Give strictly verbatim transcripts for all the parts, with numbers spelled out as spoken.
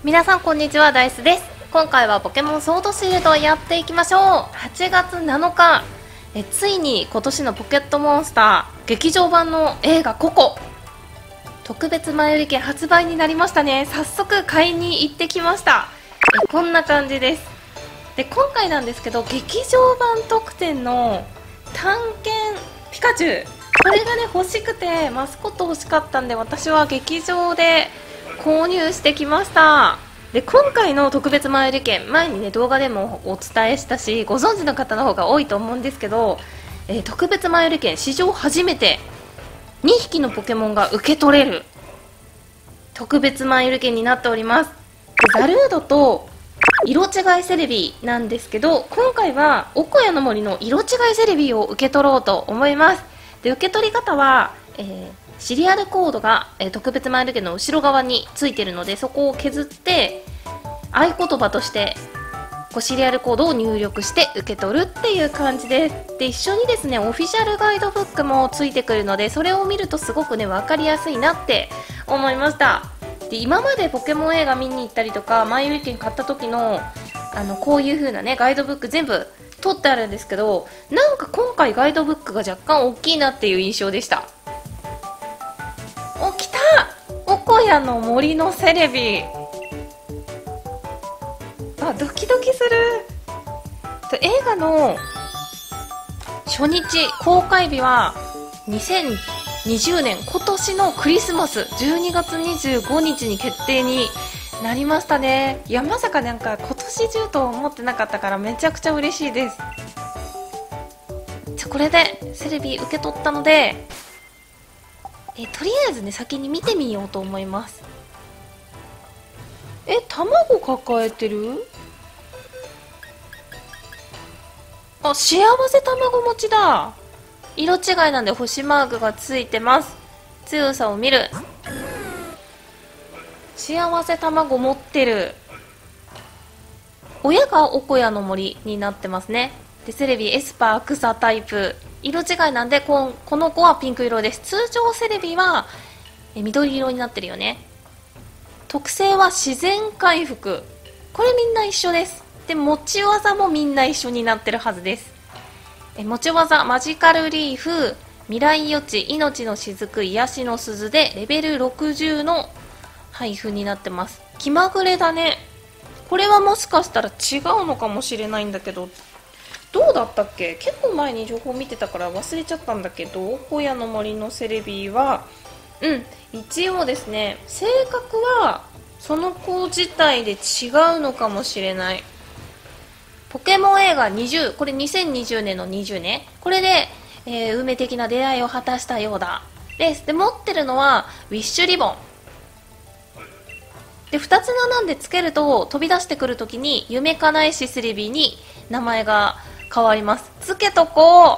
皆さんこんにちは、ダイスです。今回はポケモンソードシールドをやっていきましょう。はちがつなのか、えついに今年のポケットモンスター劇場版の映画ココ特別前売り券発売になりましたね。早速買いに行ってきました。えこんな感じです。で今回なんですけど、劇場版特典の探検ピカチュウ、これがね欲しくて、マスコット欲しかったんで私は劇場で購入してきました。で今回の特別前売り券、前にね動画でもお伝えしたしご存知の方の方が多いと思うんですけど、えー、特別前売り券史上初めてにひきのポケモンが受け取れる特別前売り券になっております。でザルードと色違いセレビなんですけど、今回はおこやの森の色違いセレビを受け取ろうと思います。で受け取り方は、えーシリアルコードが、えー、特別前売り券の後ろ側についているので、そこを削って合言葉としてこうシリアルコードを入力して受け取るっていう感じです。で一緒にですねオフィシャルガイドブックもついてくるので、それを見るとすごくね分かりやすいなって思いました。で今までポケモン映画見に行ったりとか前売り券買った時のあのこういう風なねガイドブック全部取ってあるんですけど、なんか今回ガイドブックが若干大きいなっていう印象でした。お、来た！おこやの森のセレビ。あ、ドキドキする。映画の初日公開日はにせんにじゅうねん今年のクリスマスじゅうにがつにじゅうごにちに決定になりましたね。いやまさかなんか今年中と思ってなかったからめちゃくちゃ嬉しいです。じゃこれでセレビ受け取ったので、えとりあえずね先に見てみようと思います。え卵抱えてる？あ、幸せ卵持ちだ。色違いなんで星マークがついてます。強さを見る。幸せ卵持ってる。親がおこやの森になってますね。でセレビエスパー草タイプ、色違いなんでここの子はピンク色です。通常セレビはえ緑色になってるよね。特性は自然回復、これみんな一緒です。で持ち技もみんな一緒になってるはずです。え持ち技マジカルリーフ、未来予知、命の雫、癒しの鈴でレベルろくじゅうの配布になってます。気まぐれだね。これはもしかしたら違うのかもしれないんだけど、どうだったっけ？結構前に情報見てたから忘れちゃったんだけど、おこやの森のセレビはうん一応ですね、性格はその子自体で違うのかもしれない。ポケモン映画にじゅう、これにせんにじゅうねんのにじゅうね、これで、えー、運命的な出会いを果たしたようだです。で持ってるのはウィッシュリボンで、ふたつ並んでつけると飛び出してくるときに夢かなえしセレビに名前が変わります。つけとこう。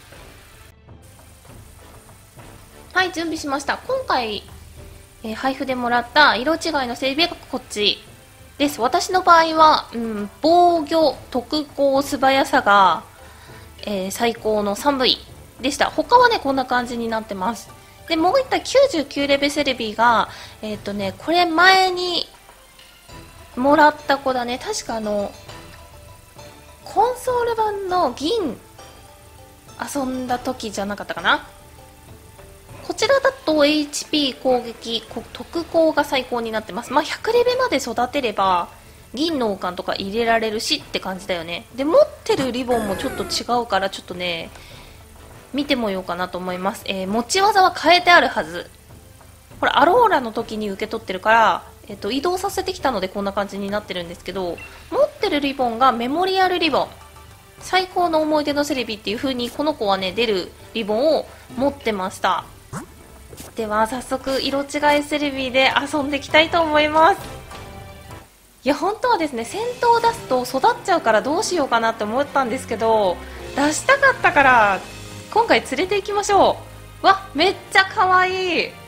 はい、準備しました。今回、えー、配布でもらった色違いのセレビがこっちです。私の場合は、うん、防御、特攻、素早さが、えー、最高の スリーブイ でした。他はねこんな感じになってます。でもういったきゅうじゅうきゅうレベセレビがえっとねこれ前にもらった子だね。確かあのコンソール版の銀遊んだ時じゃなかったかな。こちらだと エイチピー 攻撃特攻が最高になってます。まあひゃくレベまで育てれば銀の王冠とか入れられるしって感じだよね。で持ってるリボンもちょっと違うからちょっとね見てもようかなと思います。えー、持ち技は変えてあるはず。これアローラの時に受け取ってるから、えー、と移動させてきたのでこんな感じになってるんですけど、持ってるリボンがメモリアルリボン、最高の思い出のセレビっていう風にこの子はね出るリボンを持ってました。では早速色違いセレビで遊んでいきたいと思います。いや本当はですね先頭を出すと育っちゃうからどうしようかなって思ったんですけど、出したかったから今回連れて行きましょう。わ、めっちゃ可愛い。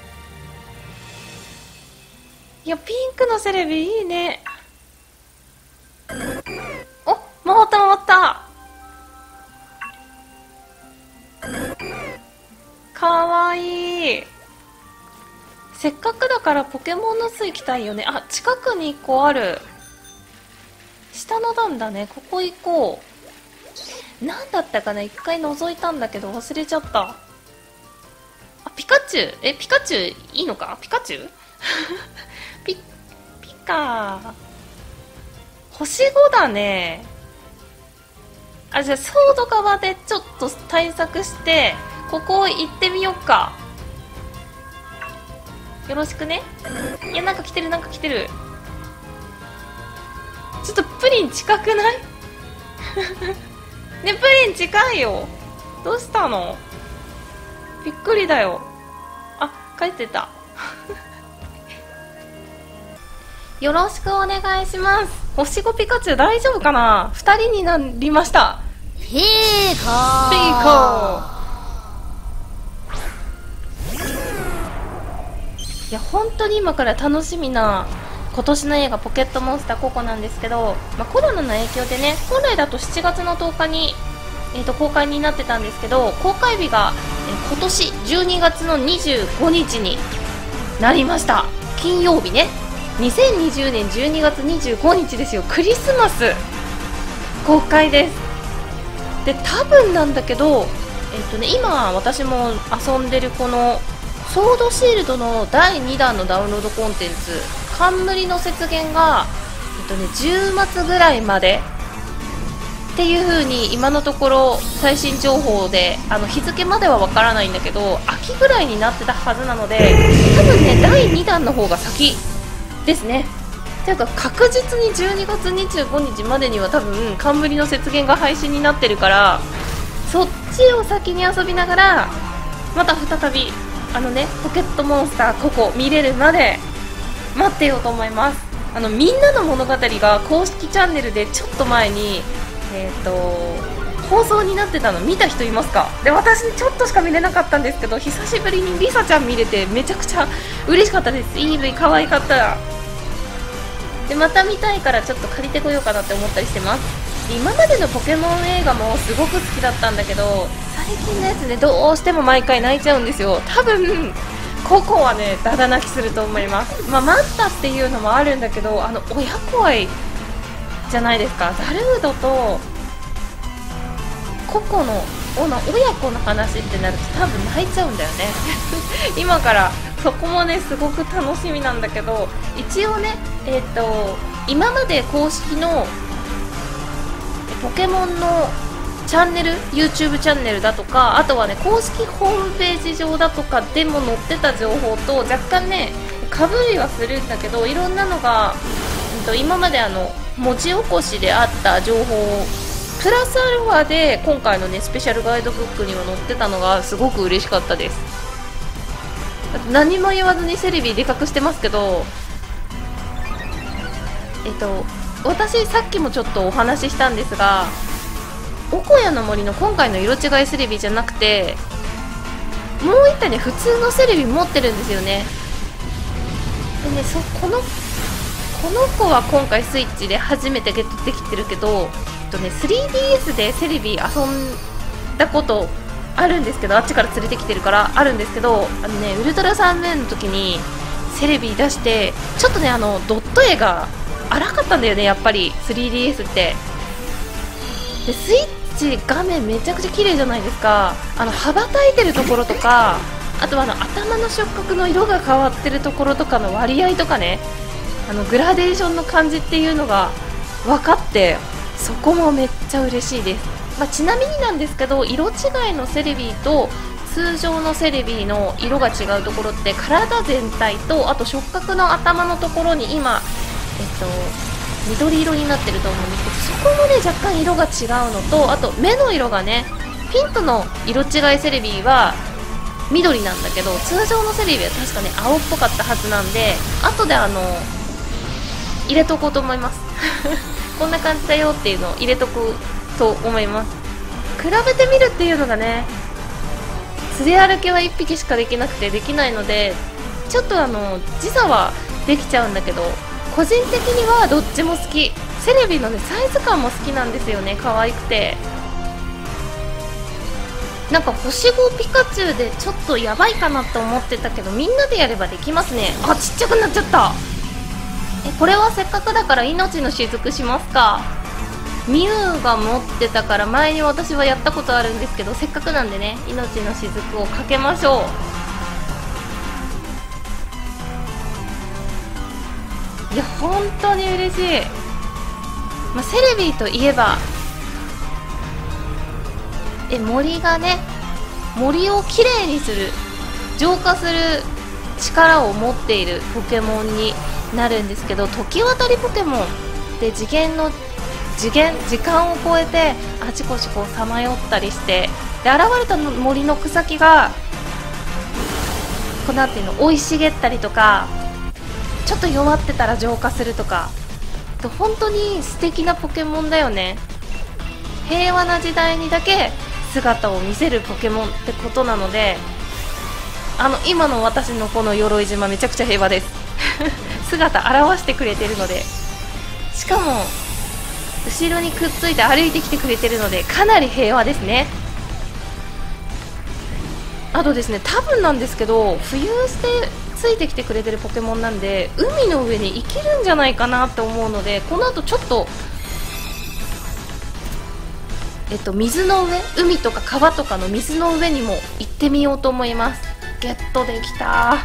いやピンクのセレビいいね。お、回った回った。かわいい。せっかくだからポケモンの巣行きたいよね。あ、近くにいっこある。下の段だね。ここ行こう。なんだったかな、一回覗いたんだけど忘れちゃった。あ、ピカチュウ。え、ピカチュウいいのか、ピカチュウピ、ピカ星ごだね。あ、じゃあソード側でちょっと対策してここ行ってみよっか。よろしくね。いや、なんか来てる、なんか来てる。ちょっとプリン近くないね、プリン近いよ。どうしたの？びっくりだよ。あ、帰ってたよろしくお願いします。星ごピカチュウ大丈夫かな。ふたりになりました。 ピーコーピーコー。いや、本当に今から楽しみな今年の映画ポケットモンスターココなんですけど、まあ、コロナの影響でね、本来だとしちがつのとおかに、えー、と公開になってたんですけど、公開日が、えー、今年じゅうにがつのにじゅうごにちになりました。金曜日ね。にせんにじゅうねんじゅうにがつにじゅうごにちですよ。クリスマス公開です。で、多分なんだけど、えっとね、今私も遊んでるこのソードシールドのだいにだんのダウンロードコンテンツ、冠の雪原が、えっとね、じゅうがつぐらいまでっていう風に今のところ最新情報で、あの日付まではわからないんだけど、秋ぐらいになってたはずなので、多分ねだいにだんの方が先ですね。というか確実にじゅうにがつにじゅうごにちまでには多分冠の雪原が配信になってるから、そっちを先に遊びながらまた再びあのねポケットモンスターココ見れるまで待ってようと思います。あのみんなの物語が公式チャンネルでちょっと前に、えー、と放送になってたの見た人いますか？で、私ちょっとしか見れなかったんですけど、久しぶりにリサちゃん見れてめちゃくちゃ嬉しかったです。イーブイ可愛かった。で、また見たいからちょっと借りてこようかなって思ったりしてます。今までのポケモン映画もすごく好きだったんだけど、最近のやつねどうしても毎回泣いちゃうんですよ。多分ココはねダダ泣きすると思います。まあ、待ったっていうのもあるんだけど、あの親子愛じゃないですか。ザルードとココの親子の話ってなると多分泣いちゃうんだよね今からそこもねすごく楽しみなんだけど、一応ねえっ、ー、と今まで公式のポケモンのチャンネル YouTube チャンネルだとか、あとはね公式ホームページ上だとかでも載ってた情報と若干ねかぶりはするんだけど、いろんなのが、うん、と今まであの文字起こしであった情報プラスアルファで今回のねスペシャルガイドブックには載ってたのがすごく嬉しかったです。何も言わずにセレビでかくしてますけど、えっと私さっきもちょっとお話ししたんですが、おこやの森の今回の色違いセレビじゃなくて、もう一体ね普通のセレビ持ってるんですよね。でね、そこのこの子は今回スイッチで初めてゲットできてるけど、えっとね スリーディーエス でセレビ遊んだことあるんですけど、あっちから連れてきてるからあるんですけど、あのねウルトラサンムーンの時にセレビ出してちょっとねあのドット絵が荒かったんだよね、やっぱり スリーディーエス って。でスイッチ画面めちゃくちゃ綺麗じゃないですか。あの羽ばたいてるところとか、あとはあの頭の触覚の色が変わってるところとかの割合とかね、あのグラデーションの感じっていうのが分かって、そこもめっちゃ嬉しいです。まあ、ちなみになんですけど、色違いのセレビーと通常のセレビーの色が違うところって体全体と、あと触覚の頭のところに今、えっと、緑色になってると思うんですけど、そこもね若干色が違うのと、あと目の色がね、ピンクの色違いセレビーは緑なんだけど、通常のセレビーは確かね青っぽかったはずなんで、後であの入れとこうと思いますこんな感じだよっていうのを入れとくと思います。比べてみるっていうのがね、連れ歩きはいっぴきしかできなくてできないので、ちょっとあの時差はできちゃうんだけど、個人的にはどっちも好き。セレビのねサイズ感も好きなんですよね、可愛くて。 なんか星ごピカチュウでちょっとやばいかなって思ってたけど、みんなでやればできますね。あ、ちっちゃくなっちゃった。え、これはせっかくだから命の雫しますか。ミュウが持ってたから前に私はやったことあるんですけど、せっかくなんでね、命の雫をかけましょう。いや本当に嬉しい。まあ、セレビといえばえ森がね、森をきれいにする、浄化する力を持っているポケモンになるんですけど、時渡りポケモンで次元の次元時間を超えてあちこちこうさまよったりして、で現れた森の草木がこうなんていうの生い茂ったりとか、ちょっと弱ってたら浄化するとか、本当に素敵なポケモンだよね。平和な時代にだけ姿を見せるポケモンってことなので、あの今の私のこの鎧島めちゃくちゃ平和です姿現してくれてるので、しかも後ろにくっついて歩いてきてくれてるのでかなり平和ですね。あとですね、多分なんですけど浮遊してついてきてくれてるポケモンなんで、海の上に生きるんじゃないかなって思うので、この後ちょっとえっと水の上、海とか川とかの水の上にも行ってみようと思います。ゲットできた。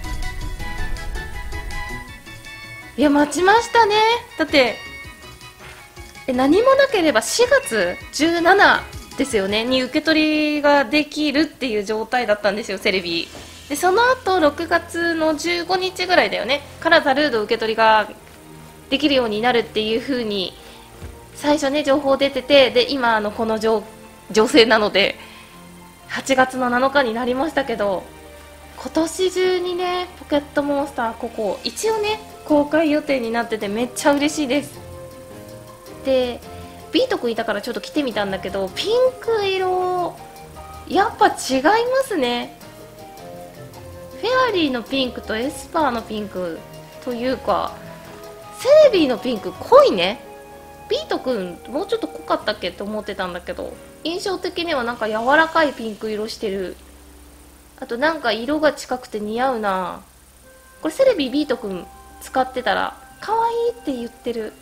いや待ちましたね。だってえ何もなければしがつじゅうしちにちですよねに受け取りができるっていう状態だったんですよ、セレビ。でその後ろくがつのじゅうごにちぐらいだよねからザルード受け取りができるようになるっていう風に最初ね情報出てて、で今あのこの情勢なのではちがつのなのかになりましたけど、今年中にねポケットモンスターここ一応ね公開予定になっててめっちゃ嬉しいです。でビートくんいたからちょっと着てみたんだけど、ピンク色やっぱ違いますね。フェアリーのピンクとエスパーのピンクというか、セレビーのピンク濃いね。ビートくんもうちょっと濃かったっけって思ってたんだけど、印象的にはなんか柔らかいピンク色してる。あとなんか色が近くて似合うな。これセレビービートくん使ってたら可愛いって言ってる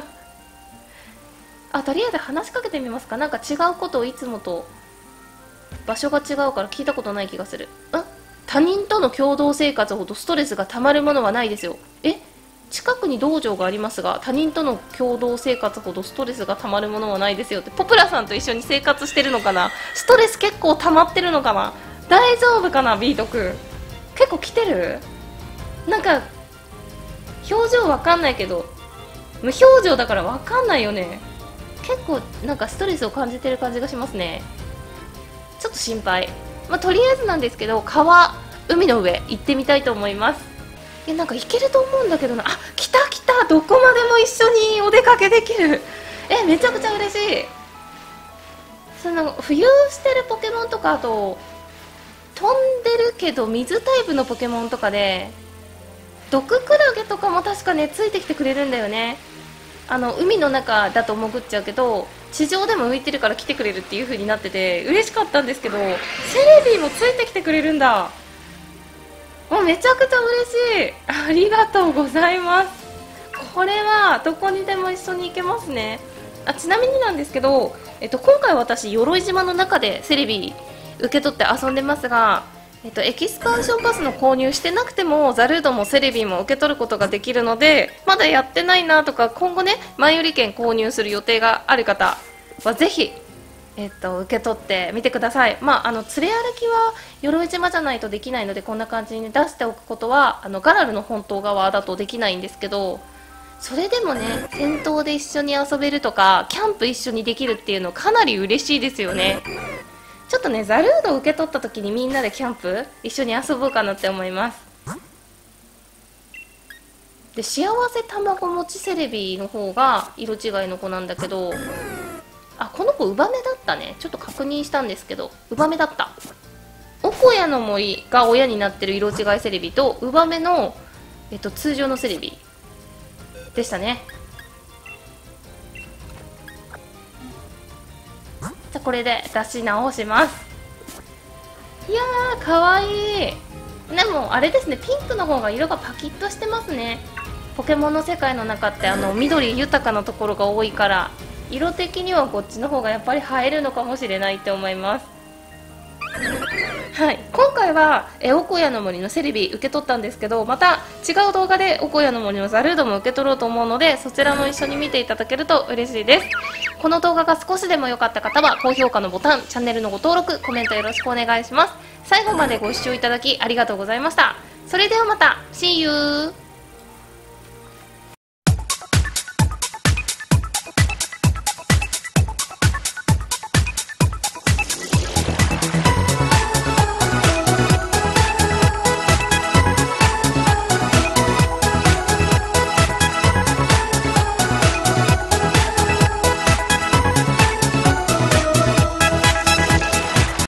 あ、とりあえず話しかけてみますか。なんか違うことをいつもと場所が違うから聞いたことない気がする。ん他人との共同生活ほどストレスがたまるものはないですよ。え近くに道場がありますが他人との共同生活ほどストレスがたまるものはないですよって。ポプラさんと一緒に生活してるのかな。ストレス結構たまってるのかな。大丈夫かな。ビートくん結構来てる。なんか表情わかんないけど無表情だからわかんないよね。結構なんかストレスを感じてる感じがしますね。ちょっと心配。まあ、とりあえずなんですけど川海の上行ってみたいと思います。えなんか行けると思うんだけどな。あ来た来た。どこまでも一緒にお出かけできる。えめちゃくちゃ嬉しい。その浮遊してるポケモンとか、あと飛んでるけど水タイプのポケモンとかで毒クラゲとかも確かねついてきてくれるんだよね。あの海の中だと潜っちゃうけど地上でも浮いてるから来てくれるっていう風になってて嬉しかったんですけど、セレビーもついてきてくれるんだ。もうめちゃくちゃ嬉しい。ありがとうございます。これはどこにでも一緒に行けますね。あちなみになんですけど、えっと、今回私鎧島の中でセレビー受け取って遊んでますが、えっと、エキスパンションパスの購入してなくてもザルードもセレビーも受け取ることができるので、まだやってないなとか今後ね前売り券購入する予定がある方はぜひ、えっと、受け取ってみてください。まあ、あの連れ歩きは鎧島じゃないとできないのでこんな感じに出しておくことはあのガラルの本島側だとできないんですけど、それでもね戦闘で一緒に遊べるとかキャンプ一緒にできるっていうのかなり嬉しいですよね。ちょっとねザルードを受け取った時にみんなでキャンプ一緒に遊ぼうかなって思います。で幸せ卵持ちセレビーの方が色違いの子なんだけど、あこの子ウバメだったね。ちょっと確認したんですけどウバメだった。オコヤの森が親になってる色違いセレビとウバメの、えっと、通常のセレビでしたね。じゃこれで出し直します。 いやーかわいい。でもあれですね、ピンクの方が色がパキッとしてますね。ポケモンの世界の中ってあの緑豊かなところが多いから、色的にはこっちの方がやっぱり映えるのかもしれないって思います。はい、今回はえおこやの森のセレビ受け取ったんですけど、また違う動画でおこやの森のザルードも受け取ろうと思うので、そちらも一緒に見ていただけると嬉しいです。この動画が少しでも良かった方は高評価のボタン、チャンネルのご登録、コメントよろしくお願いします。最後までご視聴いただきありがとうございました。それではまた See you!